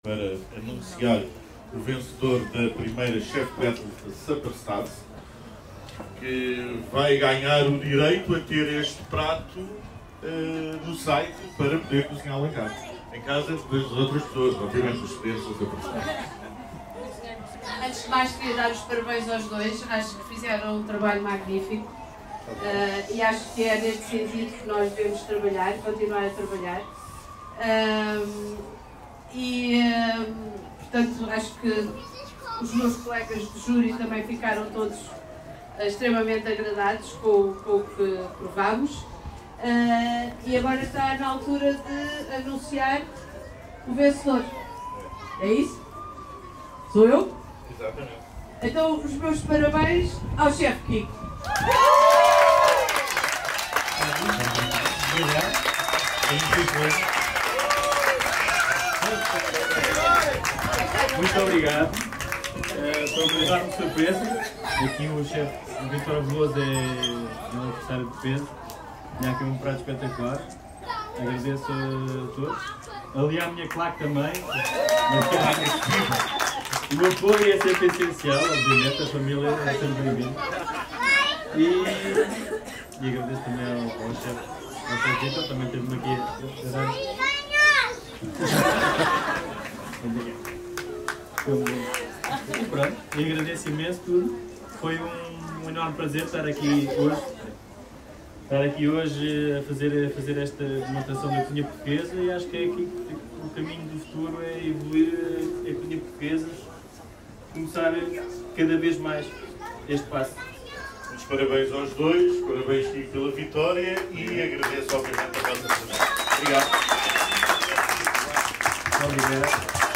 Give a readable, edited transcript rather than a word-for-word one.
para anunciar o vencedor da primeira Chef Battle da Superstars, que vai ganhar o direito a ter este prato no site para poder cozinhá-lo em casa depois das outras pessoas, obviamente os clientes da Superstars. Antes de mais, queria dar os parabéns aos dois. Acho que fizeram um trabalho magnífico e acho que é neste sentido que nós devemos trabalhar, continuar a trabalhar. Portanto, acho que os meus colegas de júri também ficaram todos extremamente agradados com o que provámos. E agora está na altura de anunciar o vencedor. É isso? Sou eu? Exatamente. Então, os meus parabéns ao chefe Kiko. Muito obrigado. Estou a dar uma surpresa. Aqui o chefe Vitor Veloso é um adversário de peso. Tinha aqui um prato espetacular. Agradeço a todos. Ali à minha claque também. O apoio é sempre essencial, obviamente, a família é sempre bem-vinda. E agradeço também ao chefe Vitor, também teve-me aqui a dar. Pronto, e agradeço imenso tudo. Foi um enorme prazer estar aqui hoje a fazer esta demonstração da cozinha portuguesa, e acho que é aqui o caminho do futuro, é evoluir a cozinha portuguesa, começar cada vez mais este passo. Muitos parabéns aos dois, parabéns Kiko pela vitória e agradeço obviamente a vossa presença. Obrigado. Obrigado.